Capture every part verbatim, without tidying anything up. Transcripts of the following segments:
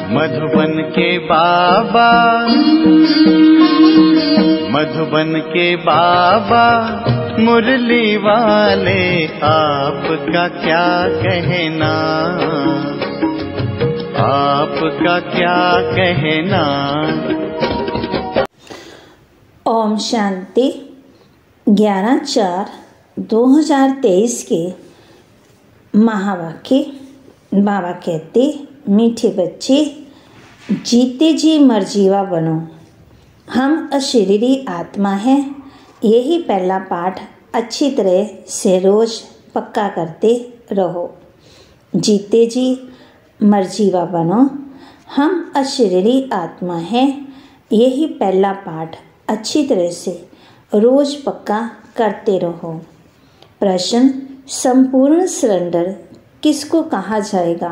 मधुबन के बाबा, मधुबन के बाबा मुरली वाले, आपका क्या कहना, आपका क्या कहना। ओम शांति। ग्यारह चार दो हजार तेईस के महावाक्य। बाबा कहते, मीठे बच्चे, जीते जी मरजीवा बनो। हम अशरीरी आत्मा हैं। यही पहला पाठ अच्छी तरह से रोज पक्का करते रहो। जीते जी मरजीवा बनो। हम अशरीरी आत्मा हैं। यही पहला पाठ अच्छी तरह से रोज पक्का करते रहो। प्रश्न, संपूर्ण सरेंडर किसको कहा जाएगा?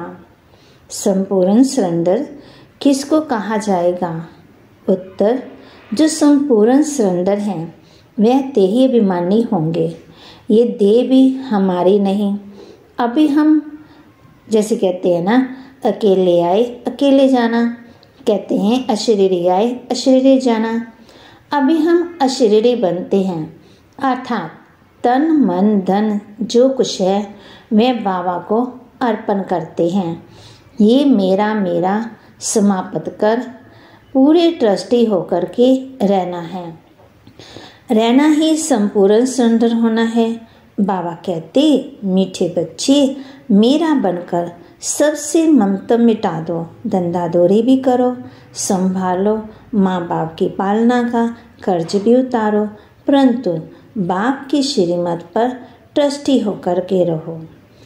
संपूर्ण सरेंडर किसको कहा जाएगा? उत्तर, जो संपूर्ण सरेंडर हैं वह देही अभिमानी होंगे। ये देह भी हमारी नहीं। अभी हम जैसे कहते हैं ना, अकेले आए अकेले जाना, कहते हैं अशरीरी आए अशरीरी जाना। अभी हम अशरीरी बनते हैं, अर्थात तन मन धन जो कुछ है वह बाबा को अर्पण करते हैं। ये मेरा मेरा समाप्त कर पूरे ट्रस्टी होकर के रहना है। रहना ही संपूर्ण सरेंडर होना है। बाबा कहते, मीठे बच्चे, मेरा बनकर सबसे ममता मिटा दो। धंधादौरी भी करो, संभालो, माँ बाप की पालना का कर्ज भी उतारो, परंतु बाप की श्रीमत पर ट्रस्टी होकर के रहो।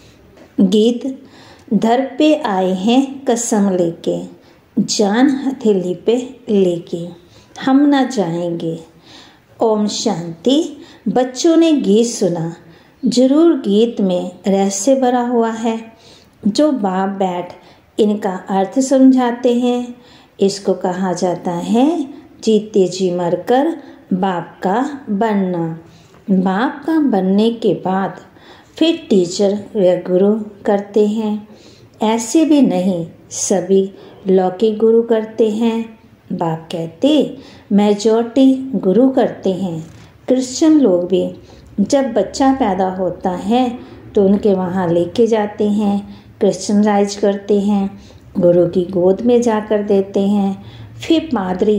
गीत। दर पे आए हैं कसम लेके, जान हथेली पे लेके, हम ना जाएंगे। ओम शांति। बच्चों ने गीत सुना। जरूर गीत में रहस्य भरा हुआ है, जो बाप बैठ इनका अर्थ समझाते हैं। इसको कहा जाता है जीते जी मरकर बाप का बनना। बाप का बनने के बाद फिर टीचर व गुरु करते हैं। ऐसे भी नहीं, सभी लौकिक गुरु करते हैं। बाप कहते, मेजॉरिटी गुरु करते हैं। क्रिश्चियन लोग भी जब बच्चा पैदा होता है तो उनके वहाँ लेके जाते हैं, क्रिश्चियनाइज करते हैं, गुरु की गोद में जाकर देते हैं। फिर पादरी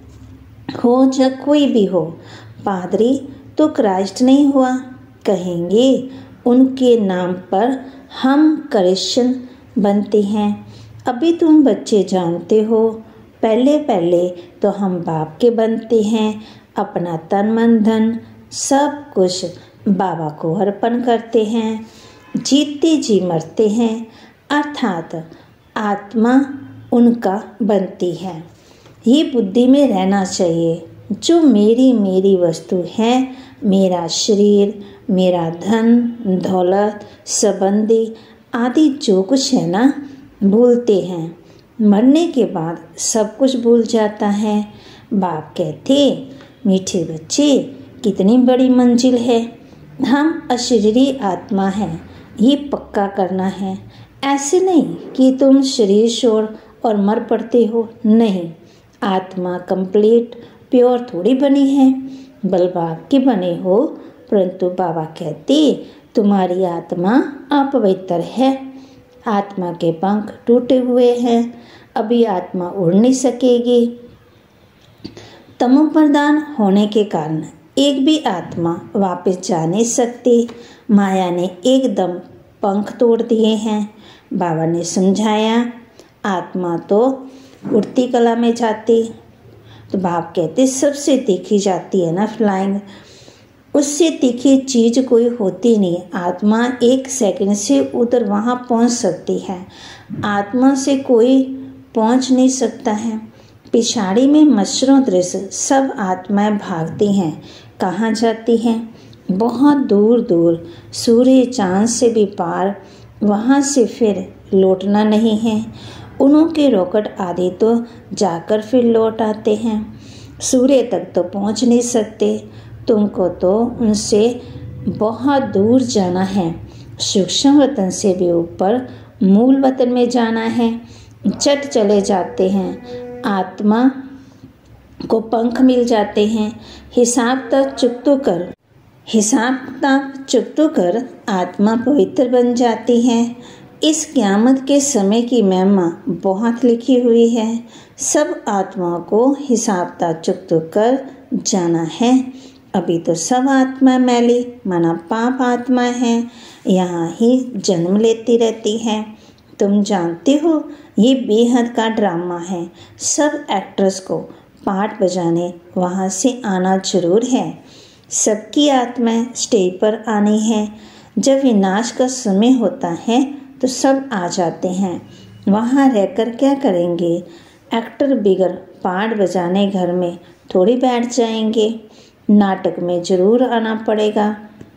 हो या कोई भी हो, पादरी तो क्राइस्ट नहीं हुआ कहेंगे। उनके नाम पर हम क्रिश्चियन बनते हैं। अभी तुम बच्चे जानते हो, पहले पहले तो हम बाप के बनते हैं। अपना तन मन धन सब कुछ बाबा को अर्पण करते हैं। जीते जी मरते हैं, अर्थात आत्मा उनका बनती है। ये बुद्धि में रहना चाहिए, जो मेरी मेरी वस्तु है, मेरा शरीर, मेरा धन दौलत संबंधी आदि जो कुछ है ना, भूलते हैं। मरने के बाद सब कुछ भूल जाता है। बाप कहते, मीठे बच्चे, कितनी बड़ी मंजिल है। हम अशरीरी आत्मा हैं, ये पक्का करना है। ऐसे नहीं कि तुम शरीर छोड़ और मर पड़ते हो, नहीं। आत्मा कंप्लीट प्योर थोड़ी बनी है, बलबाग के बने हो। परंतु बाबा कहते, तुम्हारी आत्मा अपवित्र है। आत्मा के पंख टूटे हुए हैं, अभी आत्मा उड़ नहीं सकेगी। तमो प्रधान होने के कारण एक भी आत्मा वापस जा नहीं सकती। माया ने एकदम पंख तोड़ दिए हैं। बाबा ने समझाया, आत्मा तो उड़ती कला में जाती। तो बाप कहते, सबसे तीखी जाती है ना फ्लाइंग, उससे तीखी चीज़ कोई होती नहीं। आत्मा एक सेकंड से उधर वहाँ पहुँच सकती है, आत्मा से कोई पहुँच नहीं सकता है। पिछाड़ी में मच्छरों दृश्य सब आत्माएं भागती हैं। कहाँ जाती हैं? बहुत दूर दूर, सूर्य चांद से भी पार। वहाँ से फिर लौटना नहीं है। उन्हों के रॉकेट आदि तो जाकर फिर लौट आते हैं। सूर्य तक तो पहुँच नहीं सकते। तुमको तो उनसे बहुत दूर जाना है। सूक्ष्म वतन से भी ऊपर मूल वतन में जाना है। चट चले जाते हैं, आत्मा को पंख मिल जाते हैं। हिसाब तक चुकतू कर हिसाब किताब चुकतू कर आत्मा पवित्र बन जाती है। इस क़यामत के समय की महिमा बहुत लिखी हुई है। सब आत्माओं को हिसाब किताब चुकतू कर जाना है। अभी तो सब आत्मा मैली माना पाप आत्मा है, यहाँ ही जन्म लेती रहती है। तुम जानते हो ये बेहद का ड्रामा है। सब एक्ट्रेस को पार्ट बजाने वहाँ से आना जरूर है। सबकी आत्माएं स्टेज पर आनी है। जब विनाश का समय होता है तो सब आ जाते हैं। वहाँ रहकर क्या करेंगे? एक्टर बिगर पार्ट बजाने घर में थोड़ी बैठ जाएंगे, नाटक में ज़रूर आना पड़ेगा।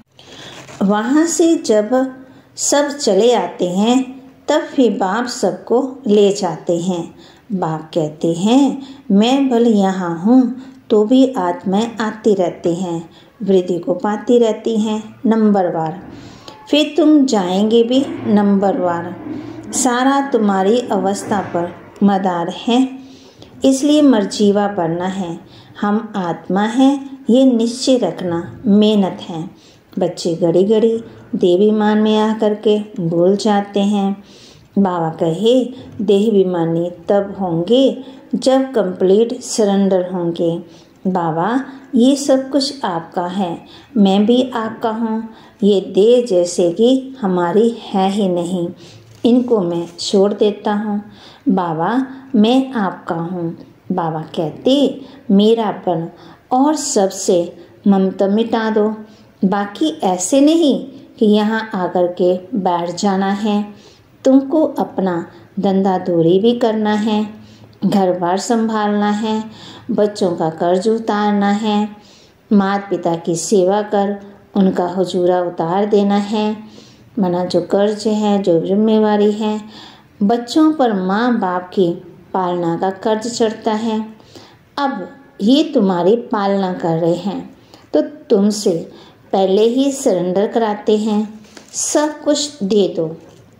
वहाँ से जब सब चले आते हैं तब फिर बाप सबको ले जाते हैं। बाप कहते हैं मैं भले यहाँ हूँ तो भी आत्माएं आती रहती हैं, वृद्धि को पाती रहती हैं नंबरवार। फिर तुम जाएंगे भी नंबरवार। सारा तुम्हारी अवस्था पर मदार है, इसलिए मर्जीवा बनना है। हम आत्मा हैं ये निश्चय रखना, मेहनत है। बच्चे घड़ी घड़ी देहाभिमान में आकर के भूल जाते हैं। बाबा कहे देहाभिमानी तब होंगे जब कंप्लीट सरेंडर होंगे। बाबा ये सब कुछ आपका है, मैं भी आपका हूँ। ये देह जैसे कि हमारी है ही नहीं, इनको मैं छोड़ देता हूँ। बाबा मैं आपका हूँ। बाबा कहते मेरापन और सबसे ममता मिटा दो। बाकी ऐसे नहीं कि यहाँ आकर के बैठ जाना है। तुमको अपना धंधा दूरी भी करना है, घर बार संभालना है, बच्चों का कर्ज उतारना है, माता पिता की सेवा कर उनका हुजूरा उतार देना है। मना जो कर्ज है, जो जिम्मेवारी है, बच्चों पर माँ बाप की पालना का कर्ज चढ़ता है। अब ये तुम्हारी पालना कर रहे हैं तो तुमसे पहले ही सरेंडर कराते हैं। सब कुछ दे दो,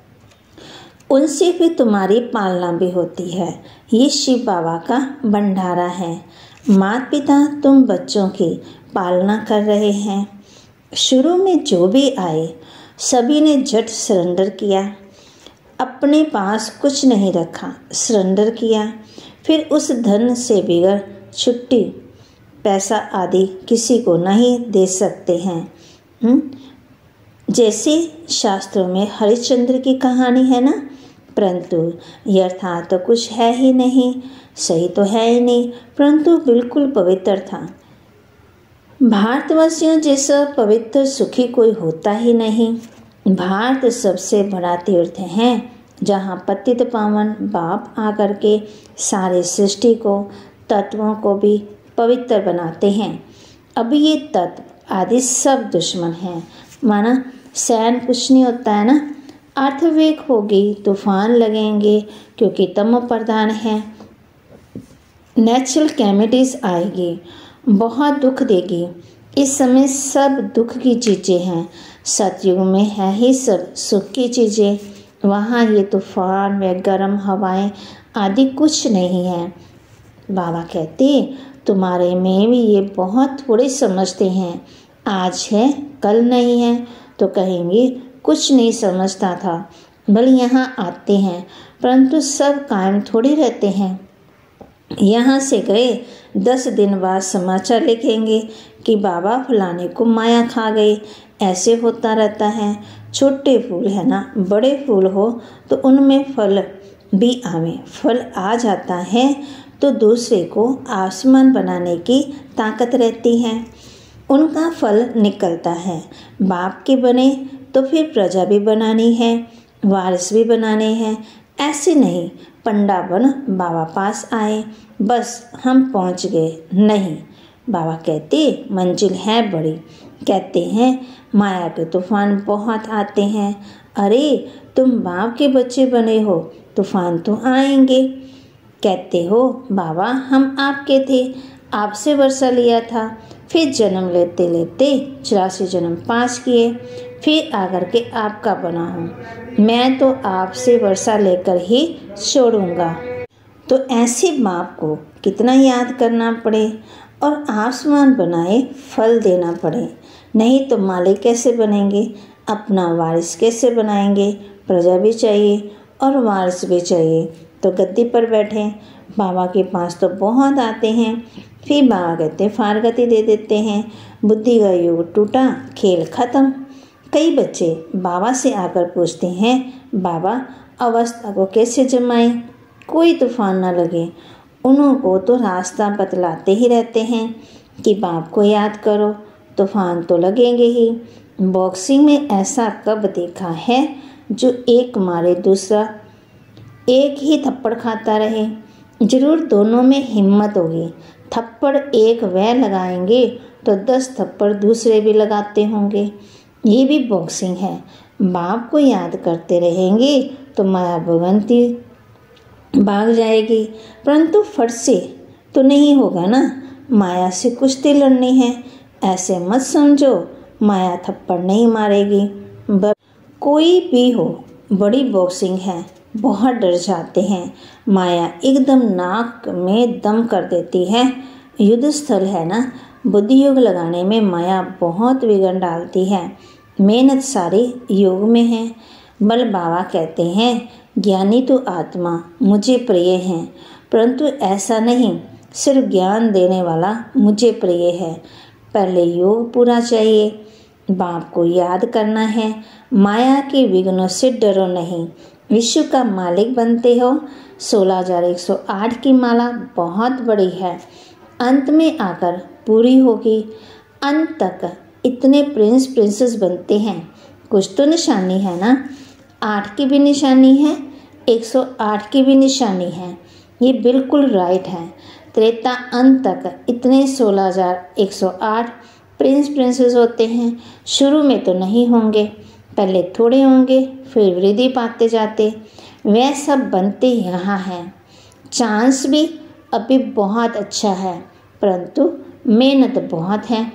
उनसे फिर तुम्हारी पालना भी होती है। ये शिव बाबा का भंडारा है। माता पिता तुम बच्चों की पालना कर रहे हैं। शुरू में जो भी आए सभी ने झट सरेंडर किया, अपने पास कुछ नहीं रखा, सरेंडर किया। फिर उस धन से बिगड़ छुट्टी पैसा आदि किसी को नहीं दे सकते हैं। हुँ? जैसे शास्त्रों में हरिश्चंद्र की कहानी है ना, परंतु यथार्थ तो कुछ है ही नहीं, सही तो है ही नहीं, परंतु बिल्कुल पवित्र था। भारतवासियों जैसा पवित्र सुखी कोई होता ही नहीं। भारत सबसे बड़ा तीर्थ है जहाँ पतित पावन बाप आकर के सारे सृष्टि को, तत्वों को भी पवित्र बनाते हैं। अभी ये तत्व आदि सब दुश्मन हैं। माना सैन कुछ नहीं होता है ना, अर्थवेग होगी, तूफान लगेंगे क्योंकि तमो प्रधान है। नेचुरल कैमिटीज आएगी, बहुत दुख देगी। इस समय सब दुख की चीज़ें हैं। सतयुग में है ही सब सुख की चीज़ें। वहाँ ये तूफान व गर्म हवाएं आदि कुछ नहीं है। बाबा कहते तुम्हारे में भी ये बहुत थोड़े समझते हैं। आज है कल नहीं है तो कहेंगे कुछ नहीं समझता था। भले यहाँ आते हैं परंतु सब कायम थोड़ी रहते हैं। यहाँ से गए दस दिन बाद समाचार लिखेंगे कि बाबा फलाने को माया खा गई। ऐसे होता रहता है। छोटे फूल है ना, बड़े फूल हो तो उनमें फल भी आवे। फल आ जाता है तो दूसरे को आसमान बनाने की ताकत रहती है। उनका फल निकलता है। बाप के बने तो फिर प्रजा भी बनानी है, वारिस भी बनाने हैं। ऐसे नहीं पंडा बन बाबा पास आए बस हम पहुंच गए, नहीं। बाबा कहते मंजिल है बड़ी। कहते हैं माया के तूफान बहुत आते हैं। अरे तुम बाप के बच्चे बने हो, तूफान तो आएंगे। कहते हो बाबा हम आपके थे, आपसे वर्षा लिया था, फिर जन्म लेते लेते चौरासी जन्म पास किए, फिर आकर के आपका बना हूँ। मैं तो आपसे वर्षा लेकर ही छोड़ूंगा। तो ऐसे बाप को कितना याद करना पड़े और आसमान बनाए फल देना पड़े, नहीं तो मालिक कैसे बनेंगे, अपना वारिस कैसे बनाएंगे। प्रजा भी चाहिए और वारिस भी चाहिए। तो गद्दी पर बैठे बाबा के पास तो बहुत आते हैं, फिर बाबा कहते फारगति दे देते हैं। बुद्धि का युग टूटा, खेल खत्म। कई बच्चे बाबा से आकर पूछते हैं, बाबा अवस्था को कैसे जमाएं, कोई तूफान ना लगे। उनको तो रास्ता बतलाते ही रहते हैं कि बाप को याद करो, तूफान तो लगेंगे ही। बॉक्सिंग में ऐसा कब देखा है जो एक मारे दूसरा एक ही थप्पड़ खाता रहे। जरूर दोनों में हिम्मत होगी। थप्पड़ एक वह लगाएंगे तो दस थप्पड़ दूसरे भी लगाते होंगे। ये भी बॉक्सिंग है। बाप को याद करते रहेंगे तो माया भगवंती भाग जाएगी, परंतु फट से तो नहीं होगा ना। माया से कुश्ती लड़नी है, ऐसे मत समझो माया थप्पड़ नहीं मारेगी। कोई भी हो, बड़ी बॉक्सिंग है, बहुत डर जाते हैं। माया एकदम नाक में दम कर देती है। युद्ध स्थल है ना, बुद्धि योग लगाने में माया बहुत बिगड़ डालती है। मेहनत सारी योग में है। बल बाबा कहते हैं, ज्ञानी तो आत्मा मुझे प्रिय है, परंतु ऐसा नहीं सिर्फ ज्ञान देने वाला मुझे प्रिय है। पहले योग पूरा चाहिए। बाप को याद करना है। माया के विघ्नों से डरो नहीं, विश्व का मालिक बनते हो। सोलह हजार एक सौ आठ की माला बहुत बड़ी है, अंत में आकर पूरी होगी। अंत तक इतने प्रिंस प्रिंसेस बनते हैं, कुछ तो निशानी है ना। आठ की भी निशानी है, एक सौ आठ की भी निशानी है। ये बिल्कुल राइट है। त्रेता अंत तक इतने सोलह हजार एक सौ आठ प्रिंस प्रिंसेस होते हैं। शुरू में तो नहीं होंगे, पहले थोड़े होंगे, फिर वृद्धि पाते जाते। वह सब बनते यहाँ हैं। चांस भी अभी बहुत अच्छा है, परंतु मेहनत बहुत है।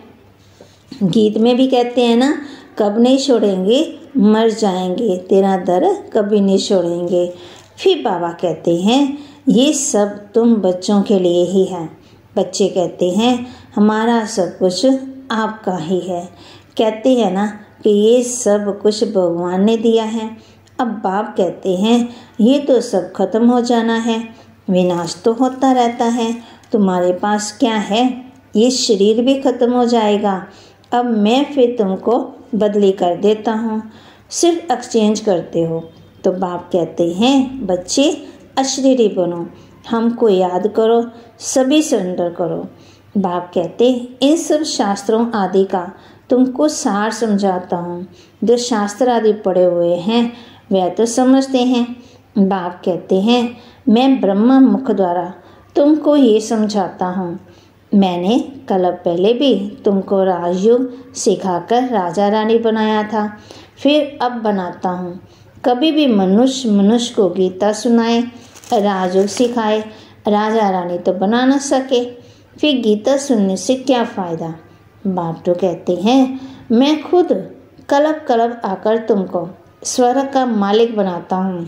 गीत में भी कहते हैं ना, कब नहीं छोड़ेंगे, मर जाएंगे, तेरा दर कभी नहीं छोड़ेंगे। फिर बाबा कहते हैं, ये सब तुम बच्चों के लिए ही है। बच्चे कहते हैं, हमारा सब कुछ आपका ही है। कहते हैं ना कि ये सब कुछ भगवान ने दिया है। अब बाप कहते हैं, ये तो सब खत्म हो जाना है, विनाश तो होता रहता है। तुम्हारे पास क्या है, ये शरीर भी खत्म हो जाएगा। अब मैं फिर तुमको बदली कर देता हूँ, सिर्फ एक्सचेंज करते हो। तो बाप कहते हैं, बच्चे अशरीरी बनो, हमको याद करो, सभी सरेंडर करो। बाप कहते, इन सब शास्त्रों आदि का तुमको सार समझाता हूँ। जो शास्त्र आदि पढ़े हुए हैं वह तो समझते हैं। बाप कहते हैं, मैं ब्रह्मा मुख द्वारा तुमको ये समझाता हूँ। मैंने कल पहले भी तुमको राजयोग सिखाकर राजा रानी बनाया था, फिर अब बनाता हूँ। कभी भी मनुष्य मनुष्य को गीता सुनाए, राजयोग सिखाए, राजा रानी तो बना न सके, फिर गीता सुनने से क्या फ़ायदा। बाप तो कहते हैं, मैं खुद कलब कलब आकर तुमको स्वर्ग का मालिक बनाता हूँ।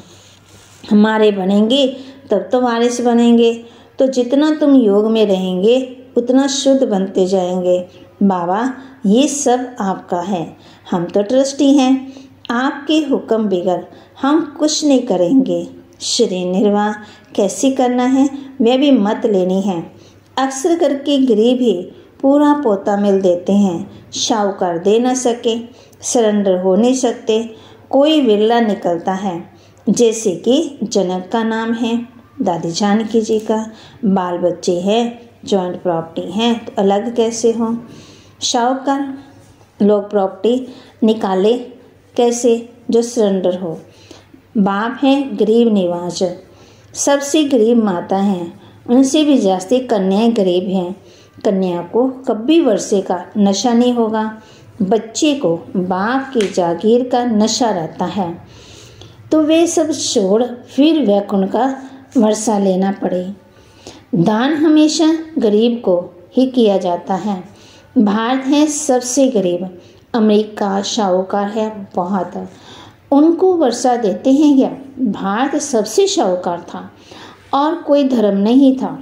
हमारे बनेंगे तब तो वारिस बनेंगे। तो जितना तुम योग में रहेंगे उतना शुद्ध बनते जाएंगे। बाबा ये सब आपका है, हम तो ट्रस्टी हैं। आपके हुक्म बगैर हम कुछ नहीं करेंगे। शरीर निर्वाह कैसे करना है वह भी मत लेनी है। अक्सर करके गरीब ही पूरा पोता मिल देते हैं, शाहूकार दे न सके, सरेंडर हो नहीं सकते, कोई विरला निकलता है। जैसे कि जनक का नाम है, दादी जानकी जी का, बाल बच्चे हैं, जॉइंट प्रॉपर्टी है, तो अलग कैसे हो। शाहूकार लोग प्रॉपर्टी निकाले कैसे जो सरेंडर हो। बाप हैं गरीब निवाज, सबसे गरीब माता हैं, उनसे भी जास्ती कन्याएं गरीब हैं। कन्या को कभी वर्षे का नशा नहीं होगा, बच्चे को बाप की जागीर का नशा रहता है। तो वे सब छोड़ फिर वैकुंठ का वर्षा लेना पड़े। दान हमेशा गरीब को ही किया जाता है। भारत है सबसे गरीब, अमेरिका शाहूकार है बहुत, उनको वर्षा देते हैं क्या? भारत सबसे शाहूकार था और कोई धर्म नहीं था,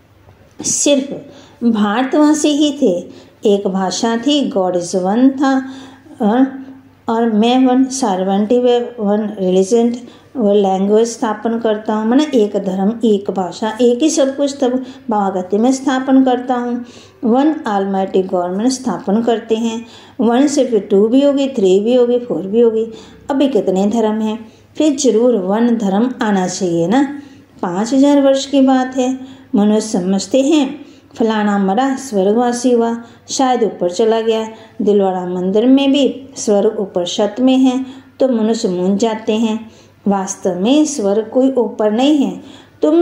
सिर्फ भारतवासी ही थे। एक भाषा थी, गॉड इज वन था, और, और मैं वन सार्वंटी वे वन रिलीजन वो लैंग्वेज स्थापन करता हूँ, मैंने एक धर्म एक भाषा एक ही सब कुछ। तब बाबा कहते मैं स्थापन करता हूँ। वन ऑलमाइटी गवर्नमेंट स्थापन करते हैं। वन से फिर टू भी होगी, थ्री भी होगी, फोर भी होगी। अभी कितने धर्म हैं? फिर जरूर वन धर्म आना चाहिए ना। पाँच हजार वर्ष की बात है। मनुष्य समझते हैं फलाना मरा स्वर्गवासी हुआ, शायद ऊपर चला गया। दिलवाड़ा मंदिर में भी स्वर्ग ऊपर छत में है, तो मनुष्य मूंझ जाते हैं। वास्तव में स्वर्ग कोई ऊपर नहीं है। तुम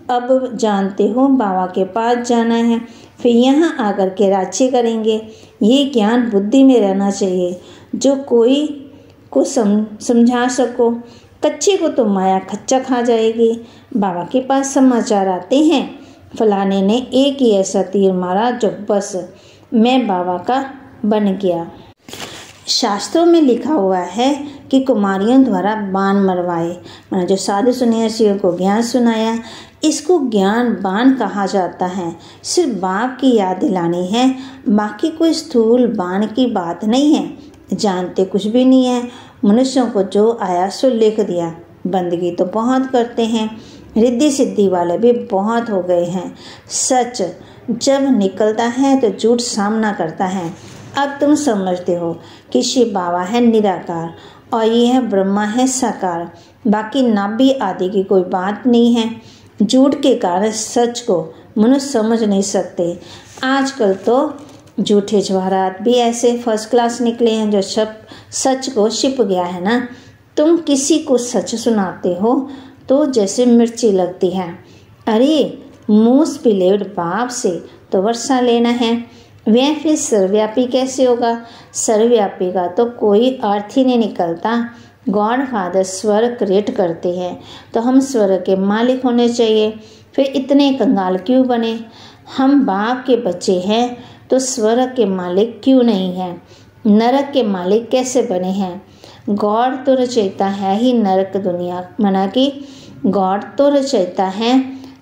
अब जानते हो बाबा के पास जाना है, फिर यहाँ आकर के राज्य करेंगे। ये ज्ञान बुद्धि में रहना चाहिए, जो कोई को सम समझा सको। कच्चे को तो माया खच्चा खा जाएगी। बाबा के पास समाचार आते हैं, फलाने ने एक ही ऐसा तीर मारा जो बस मैं बाबा का बन गया। शास्त्रों में लिखा हुआ है कि कुमारियों द्वारा बाण मरवाए, मैंने जो साधु सन्यासियों को ज्ञान सुनाया, इसको ज्ञान बाण कहा जाता है। सिर्फ बाप की याद दिलानी है, बाकी कोई स्थूल बाण की बात नहीं है। जानते कुछ भी नहीं है। मनुष्यों को जो आया सो लिख दिया। बंदगी तो बहुत करते हैं, रिद्धि सिद्धि वाले भी बहुत हो गए हैं। सच जब निकलता है तो झूठ सामना करता है। अब तुम समझते हो कि शिव बाबा है निराकार और ये है ब्रह्मा है साकार, बाकी नाभि आदि की कोई बात नहीं है। झूठ के कारण सच को मनुष्य समझ नहीं सकते। आजकल तो झूठे जवाहरात भी ऐसे फर्स्ट क्लास निकले हैं जो सब सच को छिप गया है ना। तुम किसी को सच सुनाते हो तो जैसे मिर्ची लगती है। अरे मोस्ट बिलीव्ड बाप से तो वर्षा लेना है, वह फिर सर्वव्यापी कैसे होगा? सर्वव्यापी का तो कोई अर्थ ही नहीं निकलता। गॉड फादर स्वर्ग क्रिएट करते हैं तो हम स्वर्ग के मालिक होने चाहिए, फिर इतने कंगाल क्यों बने? हम बाप के बच्चे हैं तो स्वर्ग के मालिक क्यों नहीं हैं? नरक के मालिक कैसे बने हैं? गॉड तो रचयिता है ही नरक दुनिया, मना कि गॉड तो रचयिता है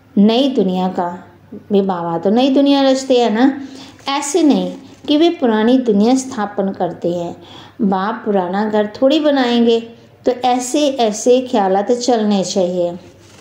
नई दुनिया का। वे बाबा तो नई दुनिया रचते हैं ना, ऐसे नहीं कि वे पुरानी दुनिया स्थापन करते हैं। बाप पुराना घर थोड़ी बनाएंगे, तो ऐसे ऐसे ख्यालात चलने चाहिए।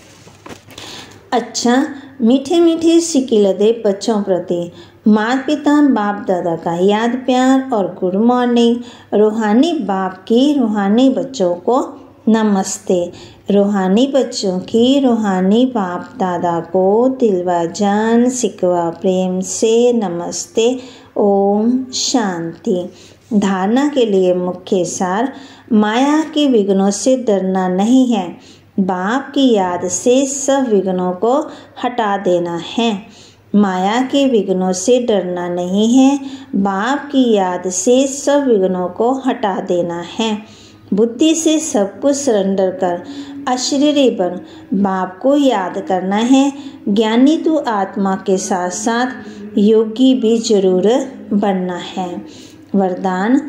अच्छा, मीठे मीठे सिकिलदे बच्चों प्रति माता पिता बाप दादा का याद प्यार और गुड मॉर्निंग। रूहानी बाप की रूहानी बच्चों को नमस्ते। रूहानी बच्चों की रूहानी बाप दादा को दिलवा जान सिकवा प्रेम से नमस्ते। ओम शांति। धारणा के लिए मुख्य सार, माया के विघ्नों से डरना नहीं है, बाप की याद से सब विघ्नों को हटा देना है। माया के विघ्नों से डरना नहीं है, बाप की याद से सब विघ्नों को हटा देना है। बुद्धि से सब कुछ सरेंडर कर अशरीरी बन बाप को याद करना है। ज्ञानी तू आत्मा के साथ साथ योगी भी जरूर बनना है। वरदान,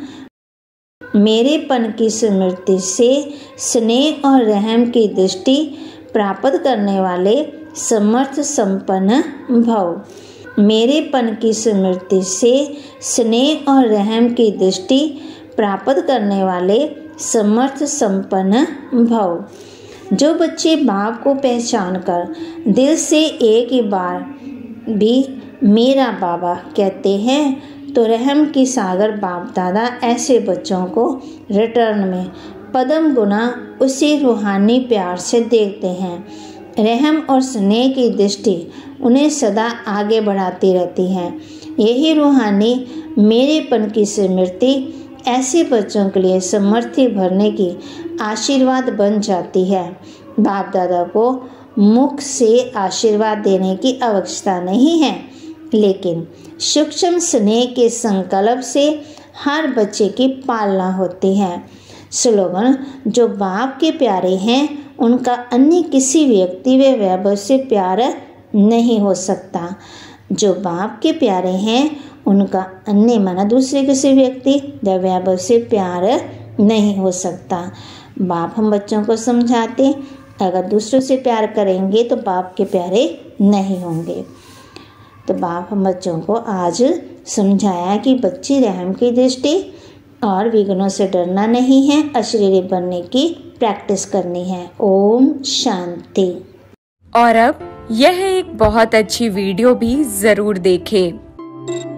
मेरेपन की स्मृति से स्नेह और रहम की दृष्टि प्राप्त करने वाले समर्थ संपन्न भव। मेरेपन की स्मृति से स्नेह और रहम की दृष्टि प्राप्त करने वाले समर्थ संपन्न भव। जो बच्चे बाप को पहचान कर दिल से एक ही बार भी मेरा बाबा कहते हैं, तो रहम की सागर बाप दादा ऐसे बच्चों को रिटर्न में पदम गुना उसी रूहानी प्यार से देखते हैं। रहम और स्नेह की दृष्टि उन्हें सदा आगे बढ़ाती रहती है। यही रूहानी मेरेपन की स्मृति ऐसे बच्चों के लिए समर्थी भरने की आशीर्वाद बन जाती है। बाप दादा को मुख से आशीर्वाद देने की आवश्यकता नहीं है, लेकिन सूक्ष्म स्नेह के संकल्प से हर बच्चे की पालना होती है। स्लोगन, जो बाप के प्यारे हैं उनका अन्य किसी व्यक्ति व वैभव से प्यार नहीं हो सकता। जो बाप के प्यारे हैं उनका अन्य माना दूसरे किसी व्यक्ति या वैभव से प्यार नहीं हो सकता। बाप हम बच्चों को समझाते, अगर दूसरों से प्यार करेंगे तो बाप के प्यारे नहीं होंगे। तो बाप हम बच्चों को आज समझाया कि बच्ची रहम की दृष्टि और विघ्नों से डरना नहीं है, अशरीरी बनने की प्रैक्टिस करनी है। ओम शांति। और अब यह एक बहुत अच्छी वीडियो भी जरूर देखें।